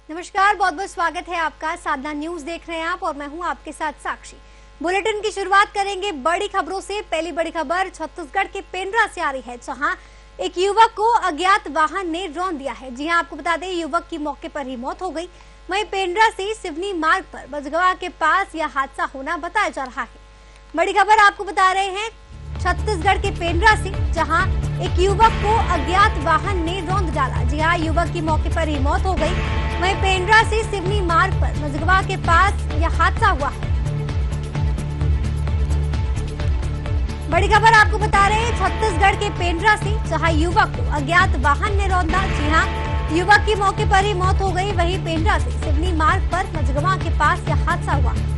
नमस्कार, बहुत बहुत स्वागत है आपका। साधना न्यूज देख रहे हैं आप और मैं हूं आपके साथ साक्षी। बुलेटिन की शुरुआत करेंगे बड़ी खबरों से। पहली बड़ी खबर छत्तीसगढ़ के पेंड्रा से आ रही है, जहां एक युवक को अज्ञात वाहन ने रौंद दिया है। जी हां, आपको बता दें युवक की मौके पर ही मौत हो गई। वहीं पेंड्रा से सिवनी मार्ग पर बजगवा के पास यह हादसा होना बताया जा रहा है। बड़ी खबर आपको बता रहे हैं छत्तीसगढ़ के पेंड्रा से, जहां एक युवक को अज्ञात वाहन ने रौंद डाला। जी हां, युवक की मौके पर ही मौत हो गई। वहीं पेंड्रा से सिवनी मार्ग पर मजगवा के पास यह हादसा हुआ है। बड़ी खबर आपको बता रहे हैं छत्तीसगढ़ के पेंड्रा से, जहां युवक को अज्ञात वाहन ने रौंदा। जी हां, युवक की मौके पर ही मौत हो गई। वहीं पेंड्रा से सिवनी मार्ग पर मजगवा के पास यह हादसा हुआ।